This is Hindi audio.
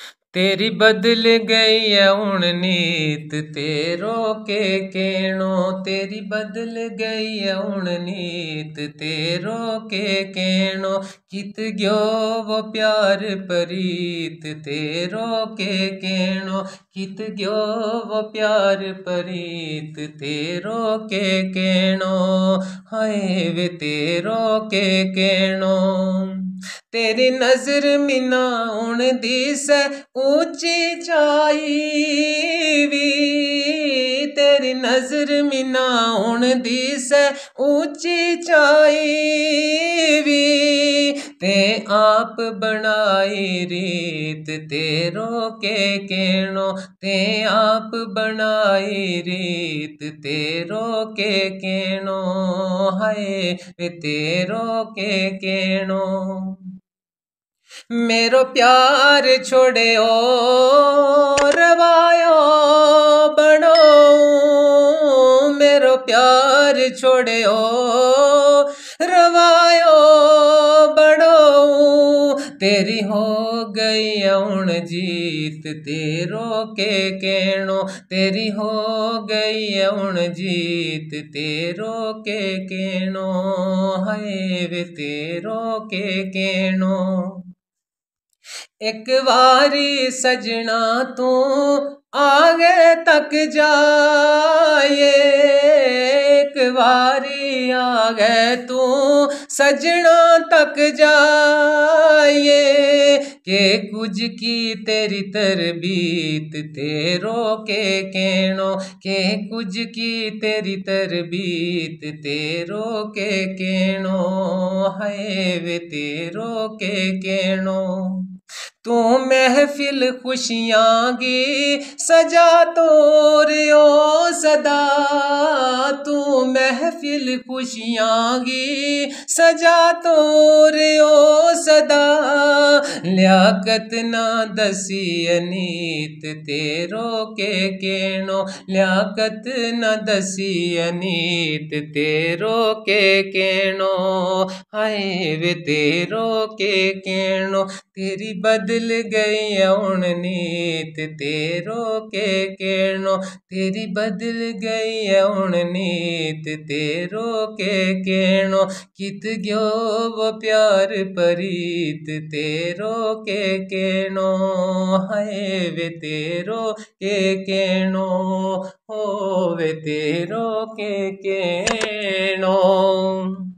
तेरी बदल गई है हुण नीत तेरो के कहणो। तेरी बदल गई है हुण नीत तेरो के कहणो। कित गयो वो प्यार परीत तेरो के कहणो। कित गयो वो प्यार परीत तेरो के कहणो। हाय वे तेरो के कहणो। तेरी नजर मिना हुण दिसै ऊंची चाई वी। तेरी नजर मिना हुण दिसै ऊंची चाई वी। ते आप बनाई रीत तेरो के कहणो। ते आप बनाई रीत तेरो के कहणो। हाय वे तेरो के कहणो। मेरो प्यार छोड़ो रवायो बनो। मेरो प्यार छोड़ो रवायो बनो। तेरी हो गई हुण जीत तेरो के कहणो। तेरी हो गई हुण जीत तेरो के कहणो। हाय वे तेरो के कहणो। एक बारी सजना तू आगे तक जाए। एक बारी आगे तू सजना तक जाए। के कुछ की तेरी तरबीत तेरो के कहणो। के कुछ की तेरी तरबीत तेरो के कहणो। हाय वे तेरो के कहणो। तू महफिल खुशियां गी सजा तोरियो सदा। तू महफिल खुशियां गी सजा तोरियो सदा। लियाकत ना दसी अनीत तेरो के कहणो। लियाकत ना दसी अनीत तेरो के कहणो। हाय वे तेरो के कहणो। तेरी बदल गई हुण नीत तेरो के कहणो। तेरी बदल गई हुण नीत तेरो के कहणो। कित गयो वो प्यार परीत तेरो के कहणो। हाय वे तेरो के कहणो। हो वे तेरो के कहणो।